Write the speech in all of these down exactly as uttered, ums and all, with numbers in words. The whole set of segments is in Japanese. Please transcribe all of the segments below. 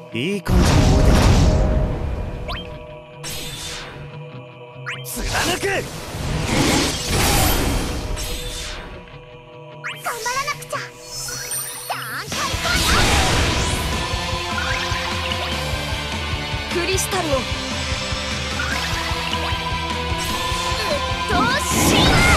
いい感じに燃えてきた。貫く。 頑張らなくちゃ。ダーンタイガークリスタルをうっとうしいな。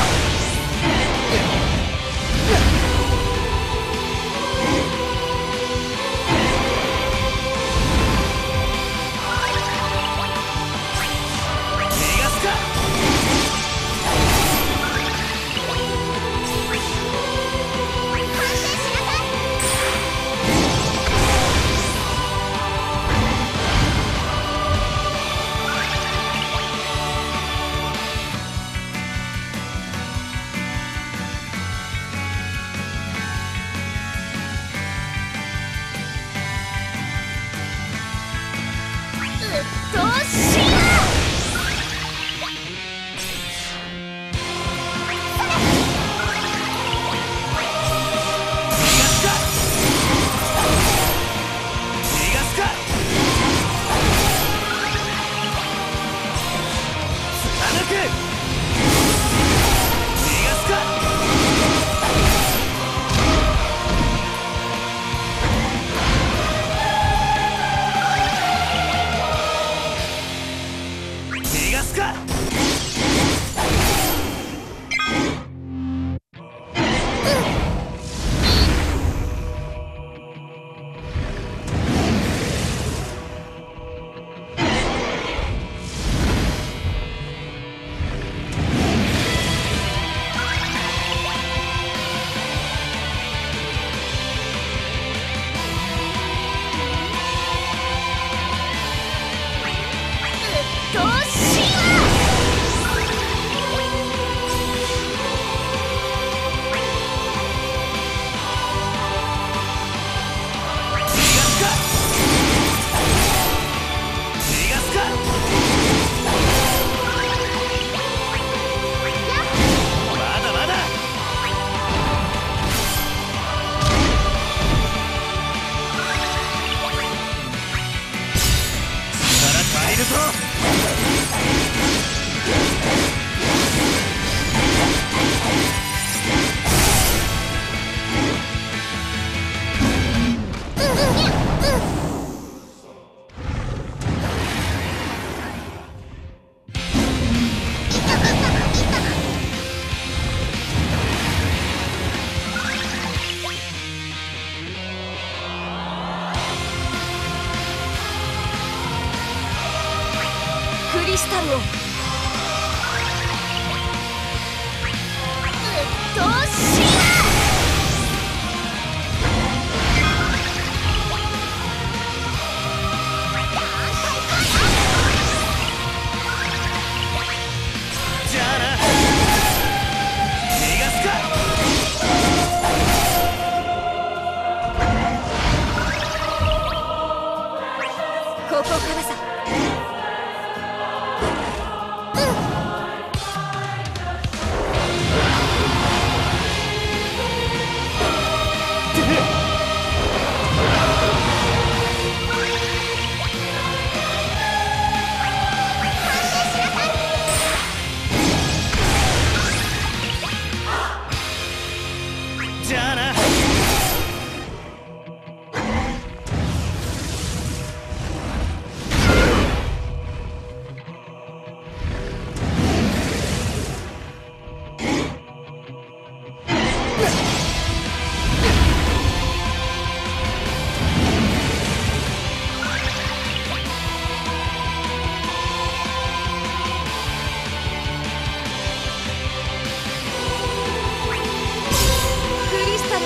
クリスタルをうっとうしいな。 じゃあな。逃がすか。 ここからさ。 じゃあな。 クリスタル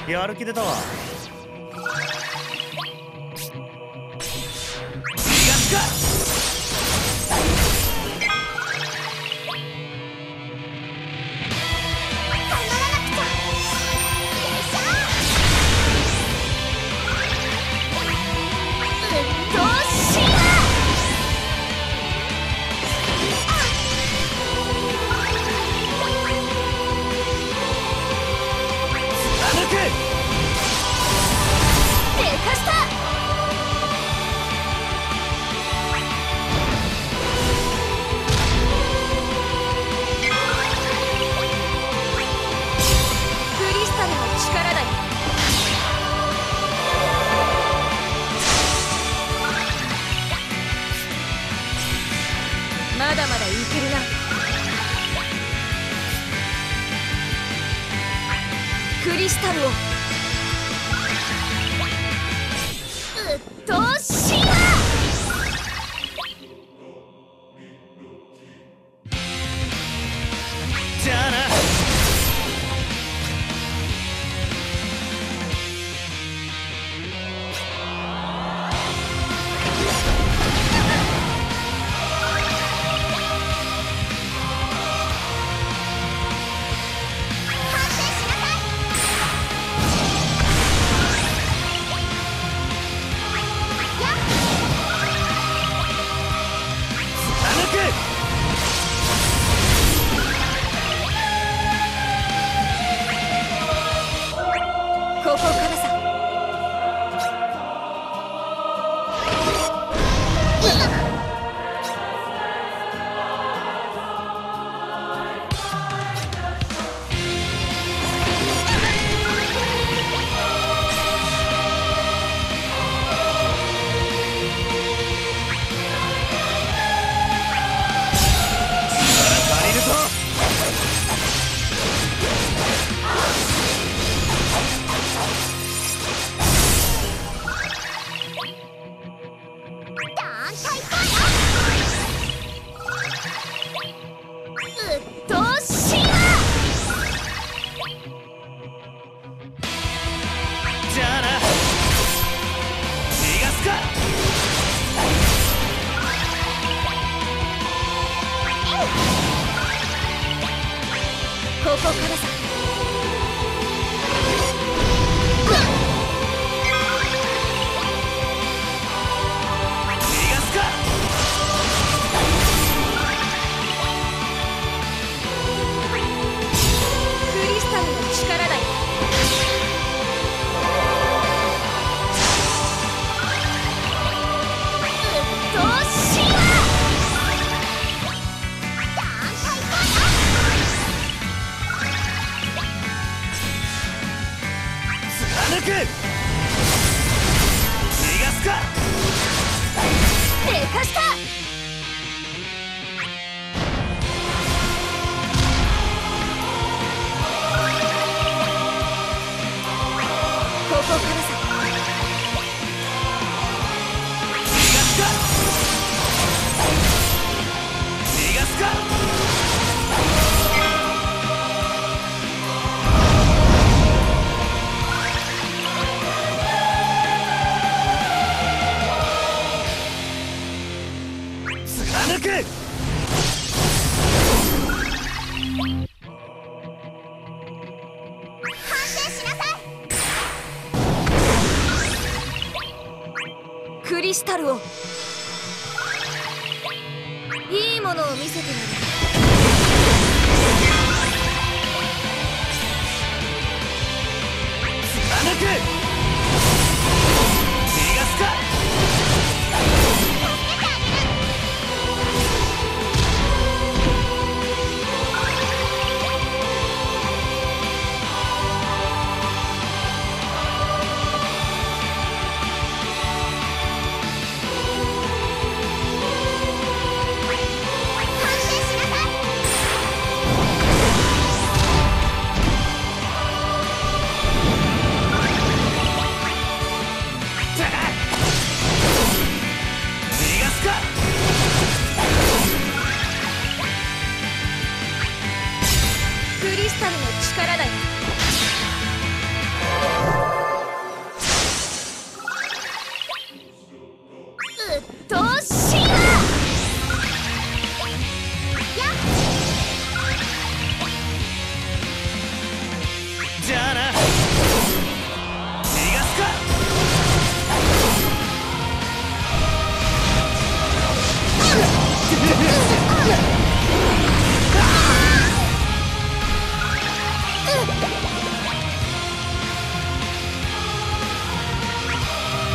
やる気出たわ。逃がすか。 まだまだいけるな。クリスタルをうっとうしいな。 じゃあな。 ここからさ。 借りるぞ。じゃあな。逃がすか。 ここからさ。 逃がすか。 クリスタルの力だよ。 貫く。逃がすか。 でかした。ここからさ。 逃がすか。逃がすか。貫く。 反省しなさい。 クリスタルをいいものを見せてやる。 貫く。逃がすか。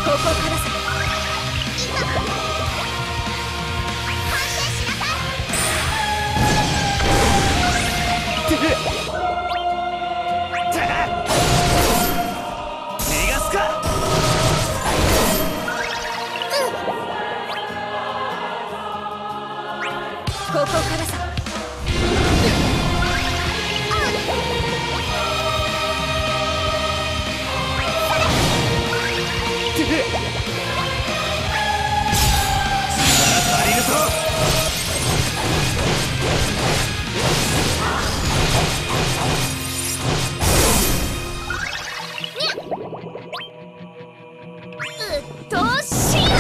ここからさ。 逃がすか。 ここからさ。 力足りるぞ。 うっとうしいわ。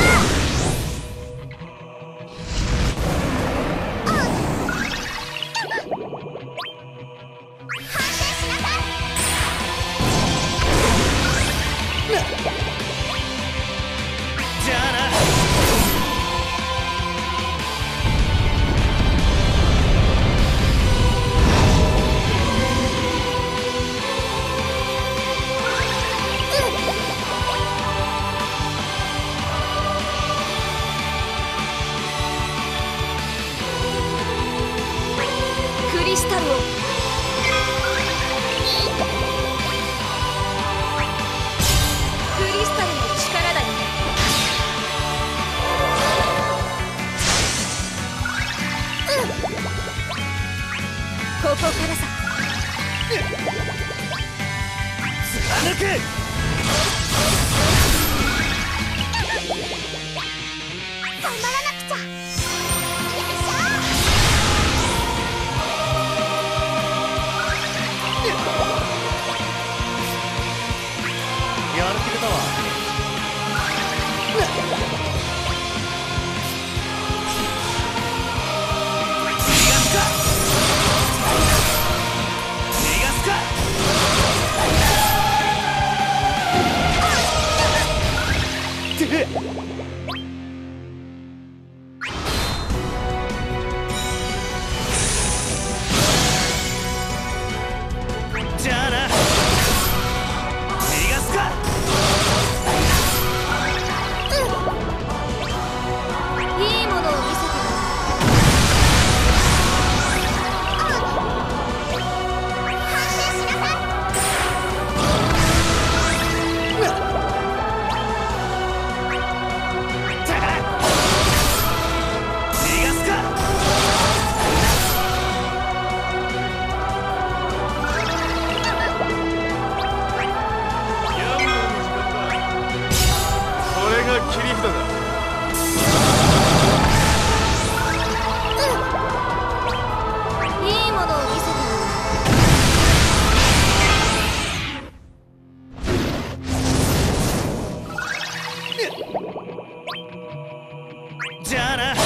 じゃあな。 クリスタルを。クリスタルの力だよ。ここからさ。 貫く。 頑張らなくちゃ。よいしょ。 やる気出たわ。逃がすか。逃がすか。じゃあな。逃がすか。 いいものを見せてやる。 逃がすか。 やんの時間だ。これが切り札だ。 いいものを見せてやる。 じゃあな。